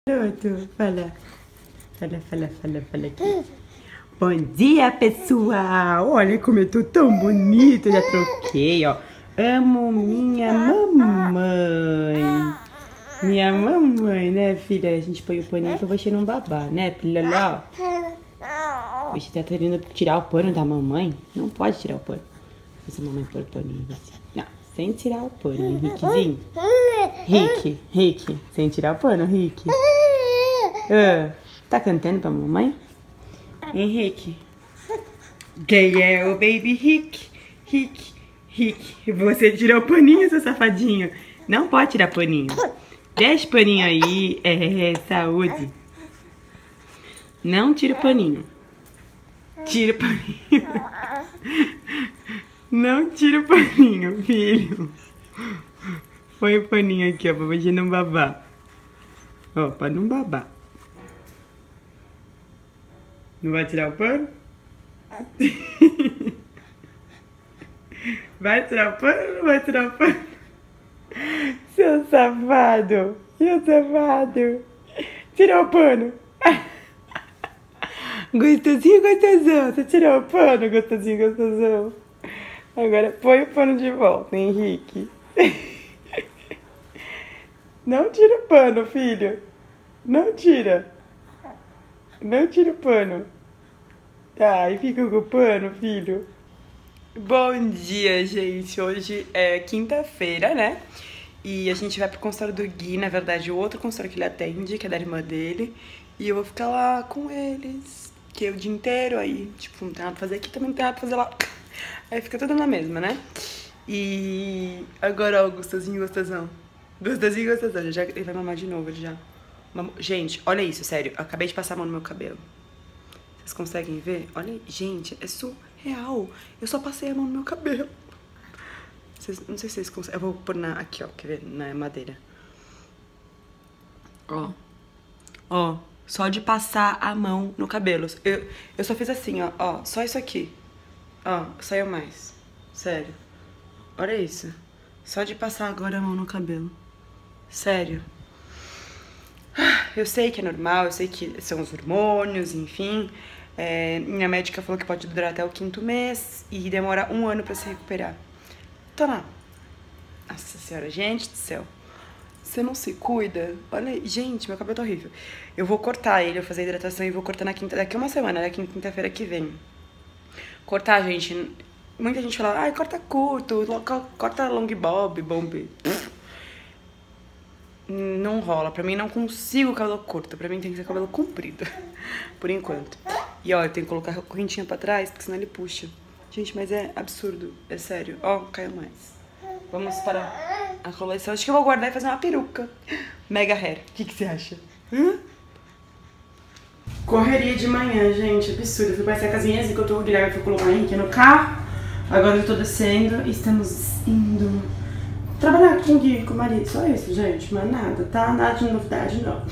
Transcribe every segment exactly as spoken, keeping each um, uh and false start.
Tudo. Fala. Fala, fala, fala, fala aqui. Bom dia, pessoal. Olha como eu tô tão bonita. Já troquei, ó. Amo minha mamãe. Minha mamãe, né, filha? A gente põe o paninho pra você não babar, né, filha? Lá, ó. Você tá querendo tirar o pano da mamãe? Não pode tirar o pano. Essa mamãe põe o paninho assim. Não, sem tirar o pano, Henriquezinho. Rick, Rick. Sem tirar o pano, Rick. Ah, tá cantando pra mamãe? Henrique. Quem é o baby Rick? Rick, Rick. Você tirou o paninho, seu safadinho. Não pode tirar paninho. Deixa o paninho aí. É, saúde. Não tira o paninho. Tira o paninho. Não tira o paninho, filho. Põe o paninho aqui, ó, pra você não babar. Ó, pra não babar. Não vai tirar o pano? Vai tirar o pano ou não vai tirar o pano? Seu safado. Seu safado. Tirou o pano. Gostosinho, gostosão. Você tirou o pano, gostosinho, gostosão. Agora põe o pano de volta, Henrique. Não tira o pano, filho. Não tira. Não tira o pano. Tá, e fica com o pano, filho. Bom dia, gente. Hoje é quinta-feira, né? E a gente vai pro consultório do Gui, na verdade, o outro consultório que ele atende, que é da irmã dele. E eu vou ficar lá com eles, que é o dia inteiro aí, tipo, não tem nada pra fazer aqui, também não tem nada pra fazer lá. Aí fica tudo na mesma, né? E agora, ó, gostosinho, gostosão. Gostosinho, gostosão. Já, ele vai mamar de novo, ele já. Gente, olha isso, sério. Eu acabei de passar a mão no meu cabelo. Vocês conseguem ver? Olha, gente, é surreal. Eu só passei a mão no meu cabelo. Vocês, não sei se vocês conseguem. Eu vou pôr na, aqui, ó, quer ver? Na madeira. Ó. Ó, só de passar a mão no cabelo. Eu, eu só fiz assim, ó, ó. Só isso aqui. Ó, saiu mais. Sério. Olha isso. Só de passar agora a mão no cabelo. Sério. Eu sei que é normal, eu sei que são os hormônios, enfim. É, minha médica falou que pode durar até o quinto mês e demora um ano pra se recuperar. Tô lá. Nossa senhora, gente do céu. Você não se cuida? Olha aí. Gente, meu cabelo tá horrível. Eu vou cortar ele, eu vou fazer hidratação e vou cortar na quinta, daqui uma semana, daqui quinta-feira que vem. Cortar, gente... Muita gente fala, ai, corta curto, corta long bob, bomb. Não rola, pra mim não consigo cabelo curto, pra mim tem que ser cabelo comprido, por enquanto. E ó, eu tenho que colocar a correntinha pra trás, porque senão ele puxa. Gente, mas é absurdo, é sério. Ó, caiu mais. Vamos para a coleção. Acho que eu vou guardar e fazer uma peruca. Mega hair, o que, que você acha? Hã? Correria de manhã, gente, absurdo. Eu fui passar a casinha assim, que eu tô, o Guilherme foi colocar o Henrique no carro. Agora eu tô descendo e estamos indo trabalhar com o Gui, com o marido. Só isso, gente, mas nada, tá? Nada de novidade, não.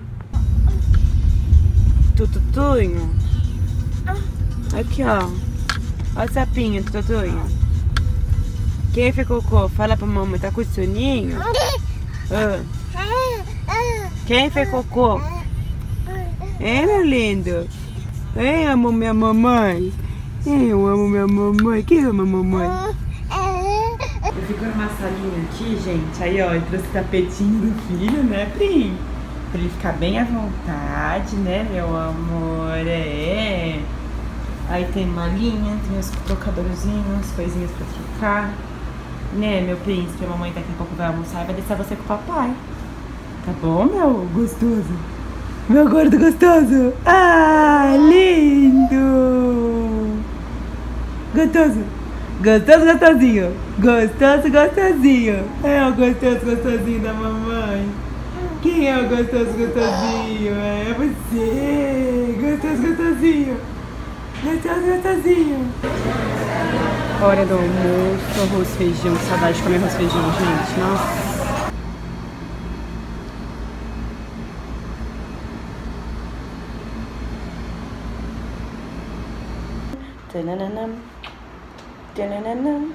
Tututunho. Aqui, ó. Olha o sapinho, Tututunho. Quem fez cocô? Fala pra mamãe, tá com soninho? Ah. Quem fez cocô? Hein, meu lindo? Hein, amo minha mamãe? Eu amo minha mamãe. Quem ama a mamãe? Eu fico numa salinha aqui, gente. Aí, ó, eu trouxe o tapetinho do filho, né, Pri? Pra ele ficar bem à vontade, né, meu amor? É. Aí tem uma linha, tem os trocadorzinhos, as coisinhas pra trocar. Né, meu príncipe? A mamãe daqui a pouco vai almoçar e vai deixar você com o papai. Tá bom, meu gostoso? Meu gordo gostoso? Ah, lindo! Gostoso! Gostoso, gostosinho! Gostoso, gostosinho! É o gostoso, gostosinho da mamãe! Quem é o gostoso, gostosinho? É você! Gostoso, gostosinho! Gostoso, gostosinho! Hora do almoço, arroz, feijão. Que saudade de comer arroz, feijão, gente! Nossa! Tananam, tananam,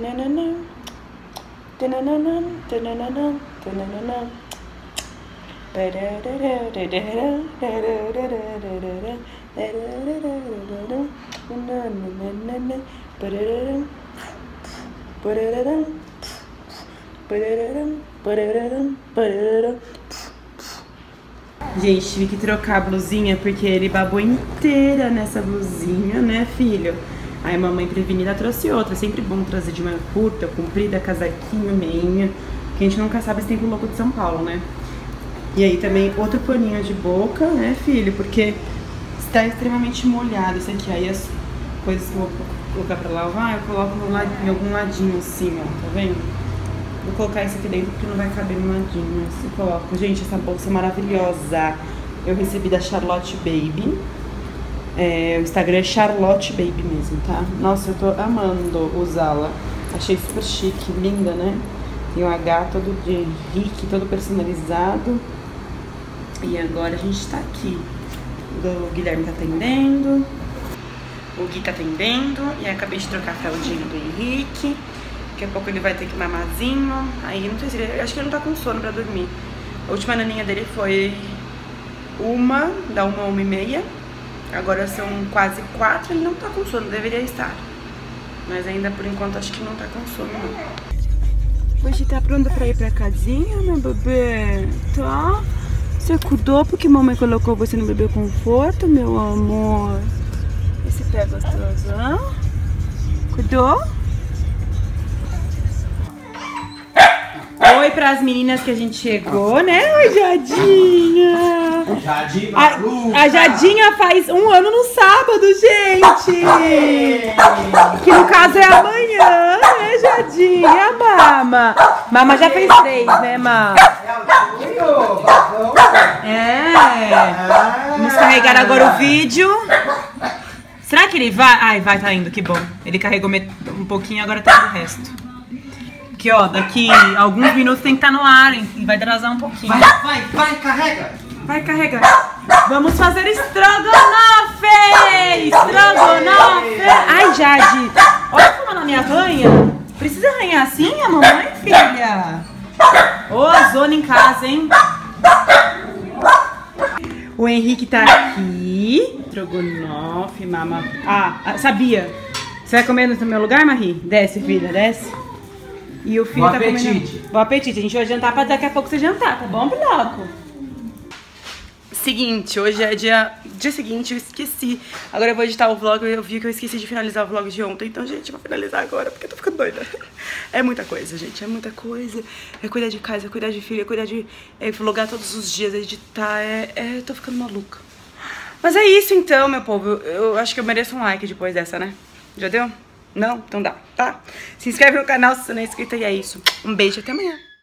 tananam, tananam, tananam, tananam. Gente, tive que trocar a blusinha porque ele babou inteira nessa blusinha, né, filho? Aí a mamãe prevenida trouxe outra. É sempre bom trazer de manga curta, comprida, casaquinho, meinha, que a gente nunca sabe esse tempo louco de São Paulo, né? E aí também outro paninho de boca, né, filho? Porque está extremamente molhado isso aqui. Aí as coisas que eu vou colocar pra lavar, eu coloco no lado, em algum ladinho assim, ó, tá vendo? Vou colocar isso aqui dentro porque não vai caber no ladinho. Assim coloco. Gente, essa bolsa é maravilhosa. Eu recebi da Charlotte Baby. É, o Instagram é Charlotte Baby mesmo, tá? Nossa, eu tô amando usá-la. Achei super chique, linda, né? Tem um H todo de Henrique, todo personalizado. E agora a gente tá aqui. O Guilherme tá atendendo. O Gui tá atendendo. E aí acabei de trocar a fraldinha do Henrique. Daqui a pouco ele vai ter que mamazinho. Aí não sei se ele... Acho que ele não tá com sono pra dormir. A última naninha dele foi uma, da uma a uma e meia. Agora são quase quatro, ele não tá com sono, deveria estar. Mas ainda por enquanto acho que não tá com sono, não. Você tá pronta pra ir pra casinha, meu bebê? Tá? Você acordou porque mamãe colocou você no bebê conforto, meu amor? Esse pé gostoso, hã? Acordou? Oi pras meninas que a gente chegou, né? Oi, Jadinha! Jadinha, a, a Jadinha faz um ano no sábado, gente! Que no caso é amanhã, né, Jadinha? Mama! Mama já fez três, né, Mama? É! Vamos carregar agora o vídeo. Será que ele vai? Ai, vai, tá indo, que bom. Ele carregou um pouquinho, agora tá indo o resto. Aqui, ó, daqui alguns minutos tem que estar no ar, hein? E vai atrasar um pouquinho. Vai, vai, vai, carrega! Vai, carrega! Vamos fazer estrogonofe! Estrogonofe! Ai, Jade! Olha como ela me arranha! Precisa arranhar assim a mamãe, filha? Ô, zona em casa, hein? O Henrique tá aqui. Estrogonofe, mama. Ah, sabia? Você vai comer no meu lugar, Marie? Desce, filha, desce. E o filho Bom tá apetite. comendo... Bom apetite. A gente vai jantar pra daqui a pouco você jantar, tá bom, Bloco? Seguinte, hoje é dia... Dia seguinte, eu esqueci. Agora eu vou editar o vlog, eu vi que eu esqueci de finalizar o vlog de ontem. Então, gente, eu vou finalizar agora, porque eu tô ficando doida. É muita coisa, gente, é muita coisa. É cuidar de casa, é cuidar de filho, é cuidar de... É vlogar todos os dias, editar, é... é... Eu tô ficando maluca. Mas é isso então, meu povo. Eu, eu acho que eu mereço um like depois dessa, né? Já deu? Não? Então dá, tá? Se inscreve no canal se você não é inscrito e é isso. Um beijo e até amanhã.